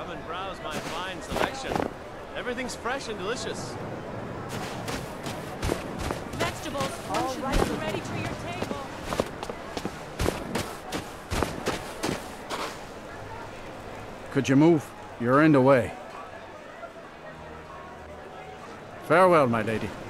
Come and browse my fine selection. Everything's fresh and delicious. Vegetables all right and ready for your table. Could you move? You're in the way. Farewell, my lady.